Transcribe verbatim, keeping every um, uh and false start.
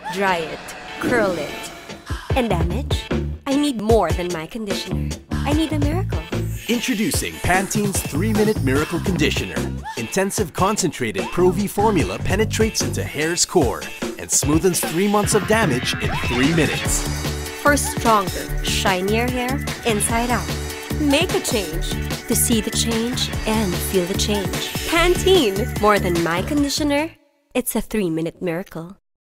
dry it, curl it. And damage? I need more than my conditioner. I need a miracle. Introducing Pantene's three minute Miracle Conditioner. Intensive concentrated Pro V formula penetrates into hair's core and smoothens three months of damage in three minutes. For stronger, shinier hair, inside out. Make a change to see the change and feel the change. Pantene, more than my conditioner, it's a three minute miracle.